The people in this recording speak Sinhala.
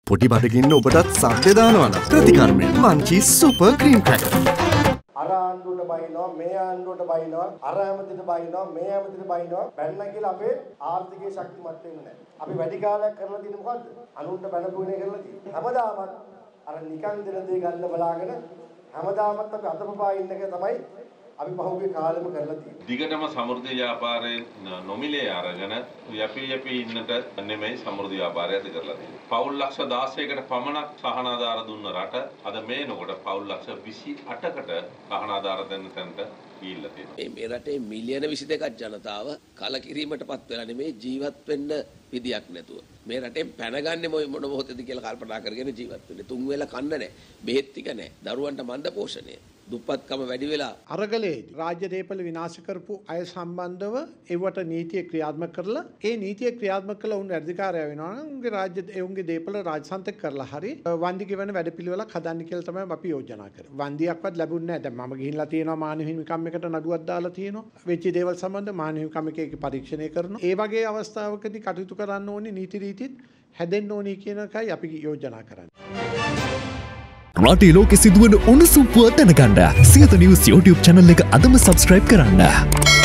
පොටි බඩගින්න ඔබටත් සද්ද දානවා නම් ප්‍රතිකර්මය මංචි සුපර් ක්‍රීම් ක්‍රැකර්. අර ආණ්ඩුවට බයිනවා මේ ආණ්ඩුවට බයිනවා අර ඇමතිට බයිනවා මේ ඇමතිට බයිනවා බැන්න කියලා අපේ ආර්ථිකයේ ශක්තිමත් වෙන්නේ නැහැ. අපි වැඩි කාලයක් කරලා තියෙන්නේ මොකද්ද? අනුන්ට බැනපු වෙනේ කරලා තියෙන්නේ. හැමදාමත් අර නිකන් දෙන දේ ගන්න බලාගෙන හැමදාමත් අපි අතපපා ඉන්න එක තමයි අපි පහුගිය කාලෙම කරලා තියෙන්නේ. දිගටම සමෘද්ධි ව්‍යාපාරයේ නොමිලේ අරගෙන යපි ඉන්නට නෙමෙයි සමෘද්ධි ව්‍යාපාරය ඇති කරලා තියෙන්නේ. පවුල් ලක්ෂ 16කට පමණක් සහනාධාර දුන්න රට අද මේනකොට පවුල් ලක්ෂ 28කට සහනාධාර දෙන්න තැනට ගිහිල්ලා තියෙනවා. මේ රටේ මිලියන 22ක් ජනතාව කලකිරීමටපත් වෙලා නෙමෙයි ජීවත් වෙන්න විදියක් නැතුව. මේ රටෙන් පැනගන්නේ මොන මොහොතේද කියලා කල්පනා කරගෙන ජීවත් වෙන්නේ. තුන් වේල කන්න නැහැ. බෙහෙත් ටික නැහැ. දරුවන්ට මන්ද පෝෂණය. දුප්පත්කම වැඩි වෙලා අරගලේදී රාජ්‍ය දේපල විනාශ කරපු අය සම්බන්ධව ඒවට නීතිය ක්‍රියාත්මක කරලා ඒ නීතිය ක්‍රියාත්මක කළ උන් වැඩිකාරය වෙනවා නම් උන්ගේ රාජ්‍ය උන්ගේ දේපල රාජසන්තක කරලා හරි වන්දි ගෙවන වැඩපිළිවෙලක් හදන්න කියලා තමයි අපි යෝජනා කරේ. වන්දියක්වත් ලැබුණේ නැහැ. දැන් මම ගිහිල්ලා තියෙනවා මානව හිමිකම් එකට නඩුවක් දාලා තියෙනවා. වෙච්ච දේවල් සම්බන්ධ මානව හිමිකම් එකේ පරීක්ෂණය කරනවා. ඒ වගේ අවස්ථාවකදී කටයුතු කරන්න ඕනේ නීති රීතිත් හැදෙන්න ඕනේ කියන එකයි අපි යෝජනා කරන්නේ. රටේ ලෝකෙ සිදුවන උණුසුම් පුවත් දැනගන්න සියත නිවුස් YouTube channel එක අදම subscribe කරන්න.